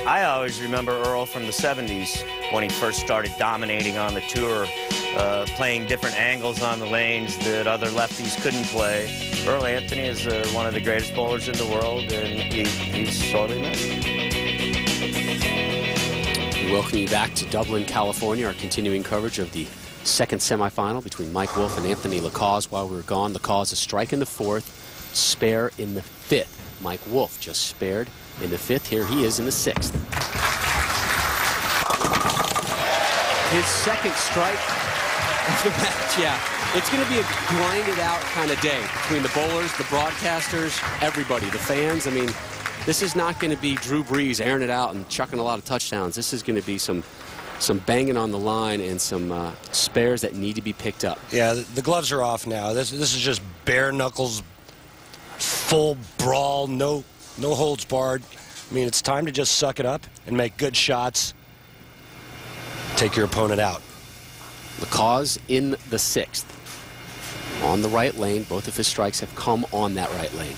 I always remember Earl from the 70s when he first started dominating on the tour, playing different angles on the lanes that other lefties couldn't play. Earl Anthony is one of the greatest bowlers in the world, and he's sorely missed. We welcome you back to Dublin, California, our continuing coverage of the second semifinal between Mike Wolf and Anthony LaCause. While we were gone, LaCause a strike in the fourth, spare in the fifth. Mike Wolf just spared in the fifth. Here he is in the sixth. His second strike of the match, yeah. It's going to be a grinded-out kind of day between the bowlers, the broadcasters, everybody, the fans. I mean, this is not going to be Drew Brees airing it out and chucking a lot of touchdowns. This is going to be some banging on the line and some spares that need to be picked up. Yeah, the gloves are off now. This is just bare knuckles, full brawl, no holds barred. I mean, it's time to just suck it up and make good shots. Take your opponent out. LaCause in the sixth. On the right lane, both of his strikes have come on that right lane.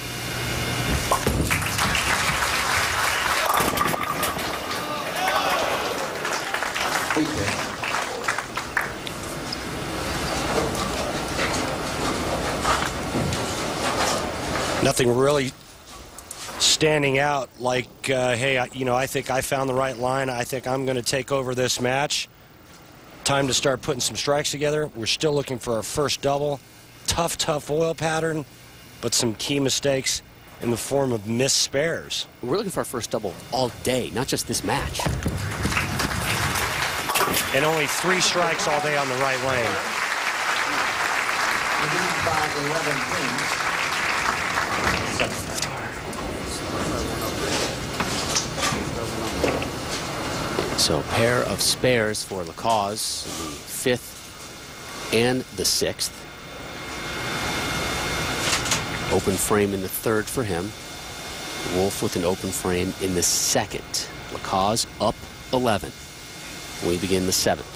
Nothing really standing out like, hey, I think I found the right line. I think I'm going to take over this match. Time to start putting some strikes together. We're still looking for our first double. Tough oil pattern, but some key mistakes in the form of missed spares. We're looking for our first double all day, not just this match. And only 3 strikes all day on the right lane. So a pair of spares for LaCause in the fifth and the sixth. Open frame in the third for him. Wolf with an open frame in the second. LaCause up 11. We begin the seventh.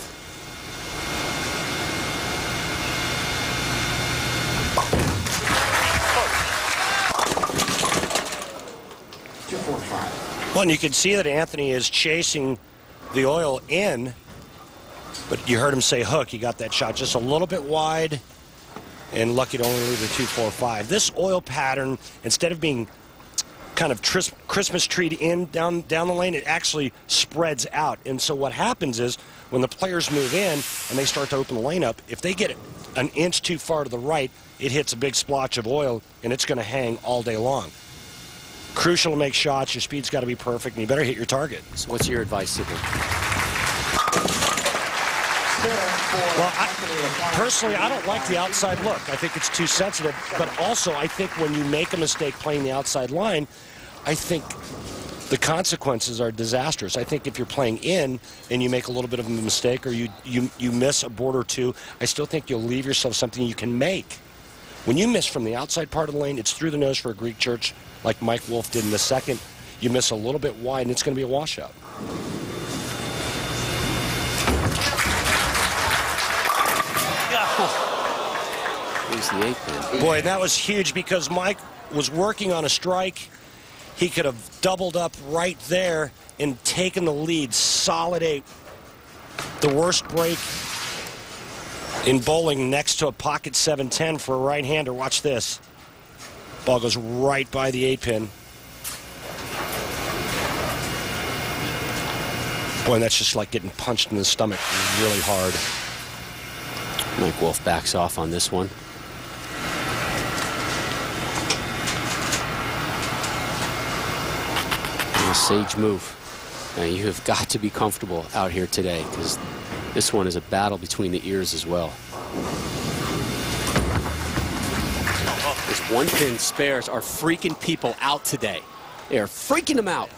Well, and you can see that Anthony is chasing the oil in, but you heard him say hook. He got that shot just a little bit wide and lucky to only leave the 2-4-5. This oil pattern, instead of being kind of Christmas treed in down the lane, it actually spreads out. And so what happens is when the players move in and they start to open the lane up, if they get an inch too far to the right, it hits a big splotch of oil and it's going to hang all day long. Crucial to make shots. Your speed's got to be perfect, and you better hit your target. So what's your advice, Sidney? Well, personally, I don't like the outside look. I think it's too sensitive. But also, I think when you make a mistake playing the outside line, I think the consequences are disastrous. I think if you're playing in and you make a little bit of a mistake or you miss a board or two, I still think you'll leave yourself something you can make. When you miss from the outside part of the lane, it's through the nose for a Greek church, like Mike Wolf did in the second. You miss a little bit wide, and it's going to be a washout. Here's the eighth pin. Boy, that was huge because Mike was working on a strike. He could have doubled up right there and taken the lead. Solid 8. The worst break in bowling next to a pocket 7-10 for a right-hander. Watch this. Ball goes right by the 8-pin. Boy, and that's just like getting punched in the stomach really hard. Mike Wolf backs off on this one. A sage move. Now you have got to be comfortable out here today because this one is a battle between the ears as well. These one-pin spares are freaking people out today. They are freaking them out.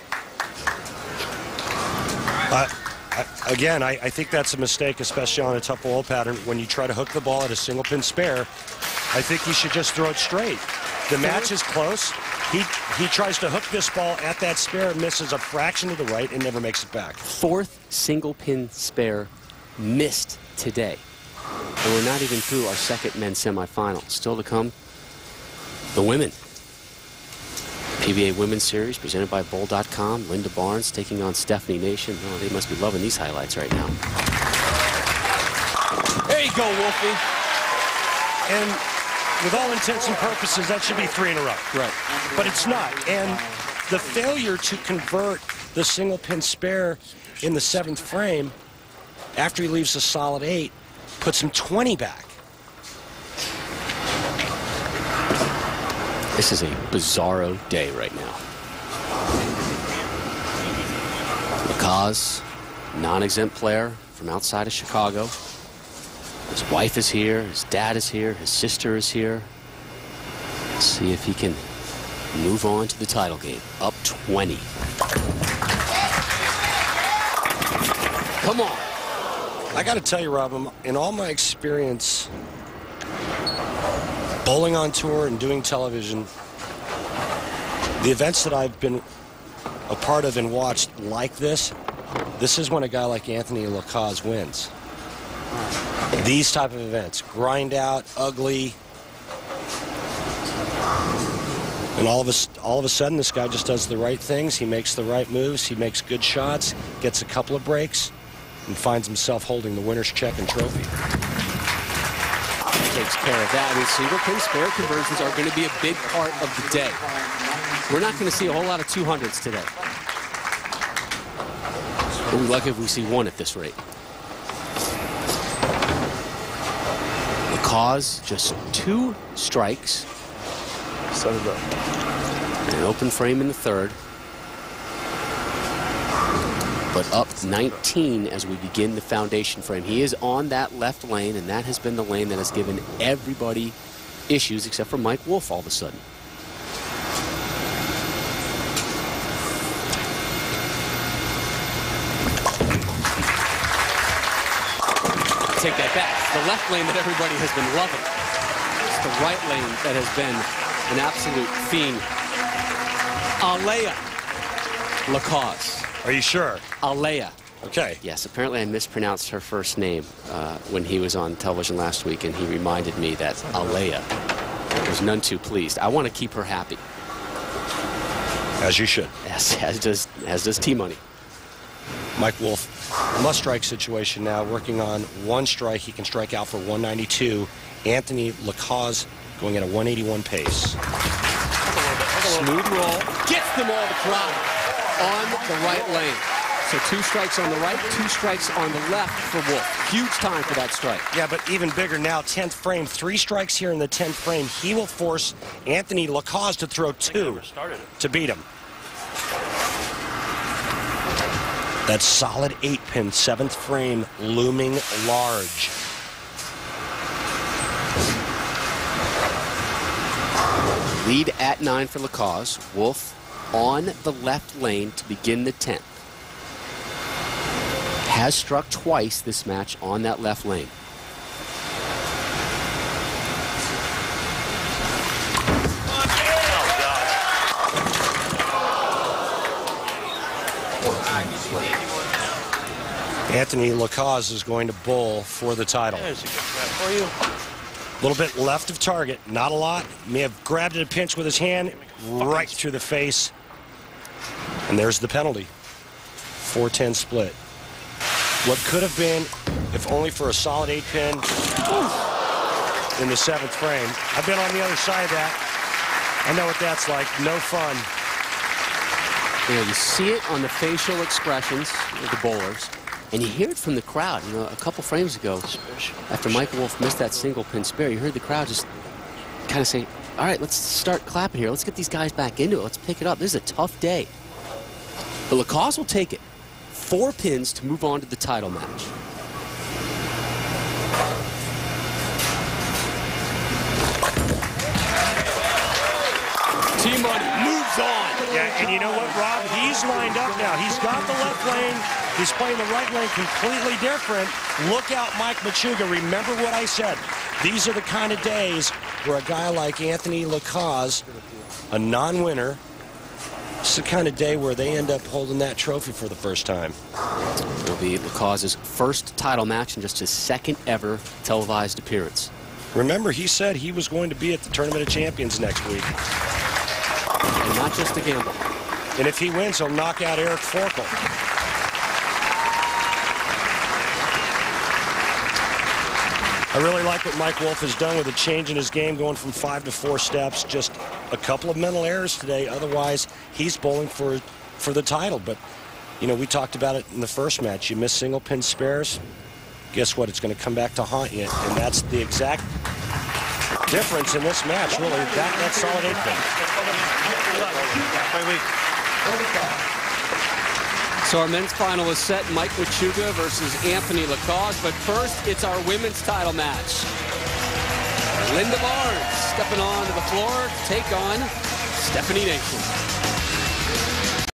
Again, I think that's a mistake, especially on a tough oil pattern. When you try to hook the ball at a single-pin spare, I think you should just throw it straight. The match is close. He tries to hook this ball at that spare, misses a fraction to the right, and never makes it back. Fourth single-pin spare missed today. And we're not even through our second men's semifinal. Still to come, the women. PBA Women's Series presented by Bowl.com. Linda Barnes taking on Stephanie Nation. Oh, they must be loving these highlights right now. There you go, Wolfie. And with all intents and purposes, that should be 3 in a row. Right. But it's not. And the failure to convert the single pin spare in the 7th frame after he leaves a solid 8 puts him 20 back. This is a bizarro day right now. Lacaze, non-exempt player from outside of Chicago. His wife is here, his dad is here, his sister is here. Let's see if he can move on to the title game. Up 20. Come on. I got to tell you, Rob, in all my experience bowling on tour and doing television, the events that I've been a part of and watched like this is when a guy like Anthony Lacaze wins. These type of events, grind out, ugly, and all of a sudden this guy just does the right things. He makes the right moves. He makes good shots, gets a couple of breaks, and finds himself holding the winner's check and trophy. Takes care of that. I mean, single pin spare conversions are going to be a big part of the day. We're not going to see a whole lot of 200s today. We'll be lucky if we see one at this rate. Lacaze, just 2 strikes. An open frame in the 3rd. But up 19 as we begin the foundation frame. He is on that left lane, and that has been the lane that has given everybody issues except for Mike Wolf all of a sudden. Take that back. It's the left lane that everybody has been loving. It's the right lane that has been an absolute fiend. Alea Lacaze. Are you sure? Alea. Okay. Yes, apparently I mispronounced her first name when he was on television last week, and he reminded me that Alea was none too pleased. I want to keep her happy. As you should. Yes, as does T-Money. Mike Wolf, must-strike situation now, working on 1 strike. He can strike out for 192. Anthony Lacaze going at a 181 pace. Smooth roll. Gets them all the crowd on the right lane. So 2 strikes on the right, 2 strikes on the left for Wolf. Huge time for that strike. Yeah, but even bigger now, 10th frame. 3 strikes here in the 10th frame. He will force Anthony Lacaze to throw 2 to beat him. That solid 8-pin, 7th frame, looming large. Lead at 9 for Lacaze. Wolf on the left lane to begin the 10th. Has struck twice this match on that left lane. Anthony Lacaze is going to bowl for the title. There's a good shot for you. A little bit left of target, not a lot. May have grabbed it a pinch with his hand, right through the face. And there's the penalty. 4-10 split. What could have been, if only for a solid 8-pin in the 7th frame. I've been on the other side of that. I know what that's like. No fun. You know, you see it on the facial expressions of the bowlers, and you hear it from the crowd. You know, a couple frames ago, after Mike Wolf missed that single pin spare, you heard the crowd just kind of say, all right, let's start clapping here. Let's get these guys back into it. Let's pick it up. This is a tough day. But Lacaze will take it. 4 pins to move on to the title match. T-Money moves on. Yeah, and you know what, Rob? He's lined up now. He's got the left lane. He's playing the right lane completely different. Look out, Mike Machuga. Remember what I said. These are the kind of days where a guy like Anthony Lacaze, a non-winner, it's the kind of day where they end up holding that trophy for the first time. It'll be Lacaze's first title match and just his 2nd ever televised appearance. Remember, he said he was going to be at the Tournament of Champions next week. and not just a gamble. And if he wins, he'll knock out Eric Forkel. I really like what Mike Wolf has done with a change in his game, going from 5 to 4 steps. Just a couple of mental errors today. Otherwise, he's bowling for the title. But, you know, we talked about it in the first match. You miss single pin spares. Guess what? It's going to come back to haunt you. And that's the exact difference in this match, really. That solid 8 pin. So our men's final is set. Mike Machuga versus Anthony Lacause. But first, it's our women's title match. Linda Barnes stepping onto the floor to take on Stephanie Nation.